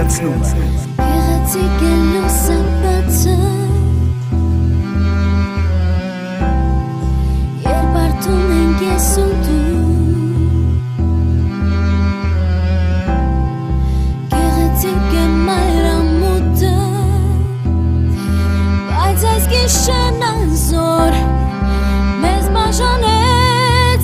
կայացնում է Գեղեցիկ է լուսամբացը Երբ արդում ենք ես ու դու Գեղեցիկ է մայրամուտը Բայց այս գիշերն անզոր Մեզ բաժանեց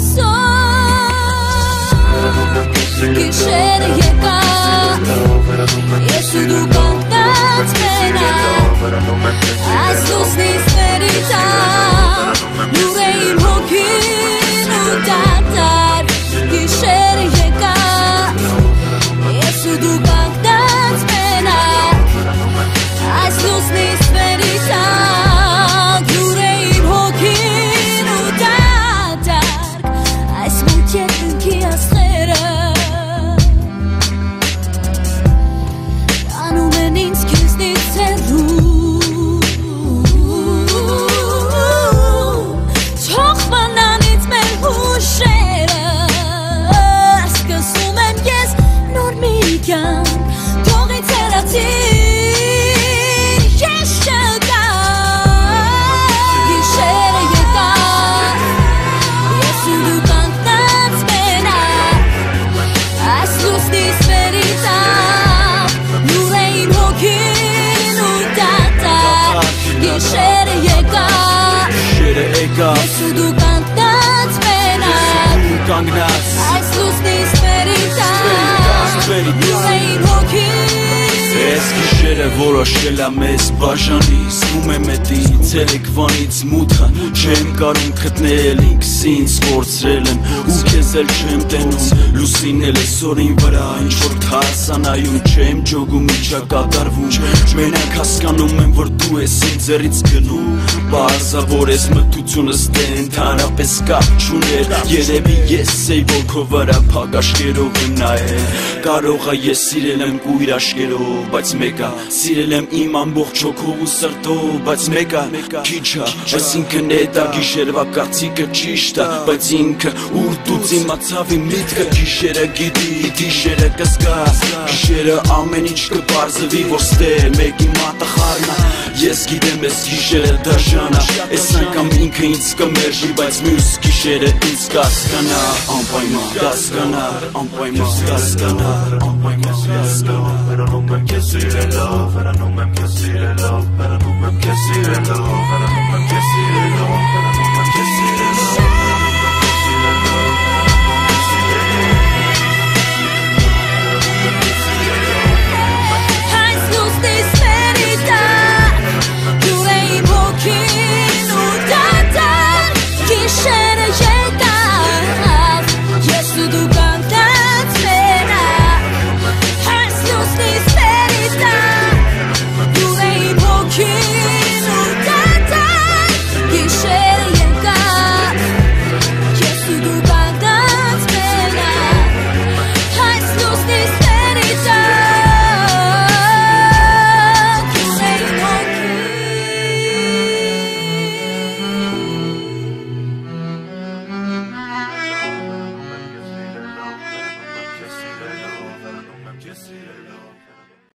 այսօր Գիշերը եկա Ես ու դու կանգնած մենակ Այս լուսնից վերիցա Լուր է իմ հոգին ու դատար Գիշերը եկա Ես ու դու կանգնած մենակ Այս լուսնից վերիցա Լուր է իմ հոգին ու դատար Այս մութ երկնքի աստղերը Ես ու դու կանգնած մենակ Այս լուսնից վերիցա Լուր է իմ հոգին Ես գիշերը որոշել ա մեզ բաժանի Զգում եմ էդի ցերեկվանից մութը Չեմ կարում գտնել ինքս ինձ կորցրել եմ Ու քեզ էլ չեմ տենում Լուսին էլ է սորին վրա Ինչ-որ թարսանայում չեմ ջոգում միջակատարվում Մենակ հասկանում եմ որ դու ես ինձ ձեռից գնում Պարզավոր ես մթությունս դե ընդհանրապես կապ չուներ Երևի ես էի որ քո վրա փակ աշկերով եմ նայել Կարող ա ես սիրել եմ կույր աշկերով Բայց մեկա սիրել եմ իմ ամբողջ հոգով ու սրտով Բայց մեկա քիչ ա Բայց ինքն է դա գիշերվա կարծիքը ճիշտ ա Բայց ինքը ուր դուց իմացավ իմ միտքը Գիշերը գիտի, գիշերը կզգա Գիշերը ամեն ինչ կպարզվի որ ստե Մեկի մատը խառնա Ես գիտեմ ես գիշերը դաժանա Ես անգամ ինքը ինձ կմերժի Բայց մյուս գիշերը ինձ կասկանա Անպայման կասկանար Անպայման կասկանար Անպայման կասկանար Վերանում եմ քեզ սիրելով Վերանում եմ քեզ սիրելով Վերանում եմ քեզ սիրելով Վերանում եմ քեզ